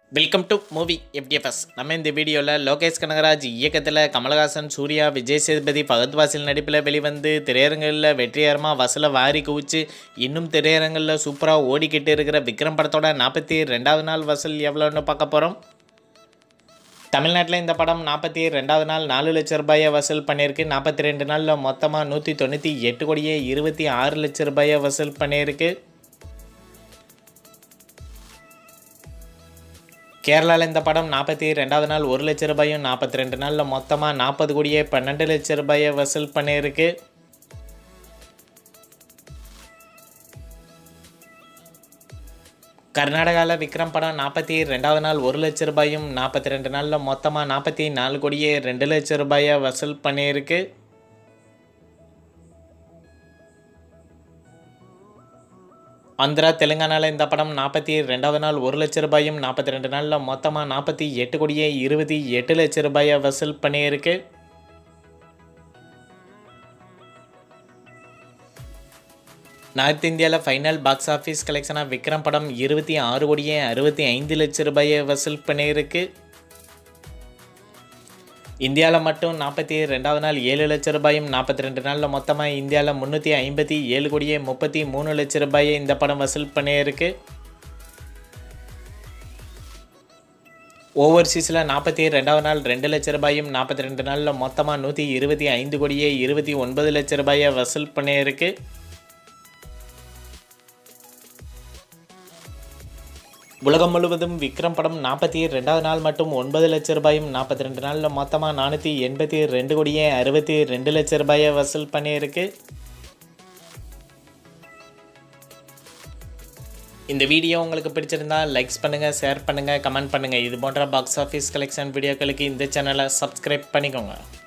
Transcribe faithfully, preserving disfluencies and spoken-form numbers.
Welcome to Movie F D F S. நம்ம இந்த வீடியோல லோகேஷ் கனகராஜ் இயக்கத்துல கமல்ஹாசன், சூர்யா, விஜய் சேதுபதி, ஃபஹத் வாசில் நடிப்பில் வெளிவந்து திரையரங்குகளில் வெற்றிகரமா வசூலை வாரி குவிச்சு இன்னும் திரையரங்குகளில் சூப்பரா ஓடிக்கிட்டு இருக்கிற விக்ரம் படத்தோட நாற்பத்தி ரெண்டாவது நாள் வசூல் எவ்வளோன்னு பார்க்க போறோம். தமிழ்நாட்டில் இந்த படம் நாற்பத்தி ரெண்டாவது நாள் நாலு லட்சம் ரூபாயை வசூல் பண்ணியிருக்கு. நாற்பத்தி ரெண்டு நாளில் மொத்தமாக நூற்றி தொண்ணூற்றி எட்டு கோடியே இருபத்தி ஆறு லட்சம் ரூபாயை வசூல் பண்ணியிருக்கு. கேரளாவில் இந்த படம் நாற்பத்தி ரெண்டாவது நாள் ஒரு லட்சம் ரூபாயும் நாற்பத்தி ரெண்டு நாளில் மொத்தமாக நாற்பது கோடியே பன்னெண்டு லட்சம் ரூபாயை வசூல் பண்ணியிருக்கு. கர்நாடகாவில் விக்ரம் படம் நாற்பத்தி ரெண்டாவது நாள் ஒரு லட்சம் ரூபாயும் நாற்பத்தி ரெண்டு நாளில் மொத்தமாக நாற்பத்தி நாலு கோடியே ரெண்டு லட்சம் ரூபாயை வசூல் பண்ணியிருக்கு. ஆந்திரா, தெலுங்கானாவில் இந்த படம் நாற்பத்தி ரெண்டாவது நாள் ஒரு லட்சம் ரூபாயும் நாற்பத்தி ரெண்டு நாளில் மொத்தமாக நாற்பத்தி எட்டு கோடியே இருபத்தி எட்டு லட்சம் ரூபாயை வசூல் பண்ணியிருக்கு. நார்த் இந்தியாவில் ஃபைனல் பாக்ஸ் ஆஃபீஸ் கலெக்ஷனாக விக்ரம் படம் இருபத்தி ஆறு கோடியே அறுபத்தி ஐந்து லட்சம் ரூபாயை வசூல் பண்ணியிருக்கு. இந்தியாவில் மட்டும் நாற்பத்தி ரெண்டாவது நாள் ஏழு லட்சம் ரூபாயும் நாற்பத்தி ரெண்டு நாளில் மொத்தமாக இந்தியாவில் முந்நூற்றி ஐம்பத்தி ஏழு கோடியே முப்பத்தி மூணு லட்சம் ரூபாயை இந்த படம் வசூல் பண்ணியிருக்கு. ஓவர்சீஸில் நாற்பத்தி ரெண்டாவது நாள் ரெண்டு லட்சம் ரூபாயும் நாற்பத்தி ரெண்டு நாளில் மொத்தமாக நூற்றி இருபத்தி ஐந்து கோடியே இருபத்தி ஒன்பது லட்சம் ரூபாயை வசூல் பண்ணியிருக்கு. உலகம் முழுவதும் விக்ரம் படம் நாற்பத்தி ரெண்டாவது நாள் மட்டும் ஒன்பது லட்சம் ரூபாயும் நாற்பத்தி ரெண்டு நாளில் மொத்தமாக நானூற்றி எண்பத்தி ரெண்டு கோடியே அறுபத்தி ரெண்டு லட்சம் ரூபாயை வசூல் பண்ணியிருக்கு. இந்த வீடியோ உங்களுக்கு பிடிச்சிருந்தா லைக்ஸ் பண்ணுங்கள், ஷேர் பண்ணுங்கள், கமெண்ட் பண்ணுங்கள். இது போன்ற பாக்ஸ் ஆஃபீஸ் கலெக்ஷன் வீடியோக்களுக்கு இந்த சேனலை சப்ஸ்கிரைப் பண்ணிக்கோங்க.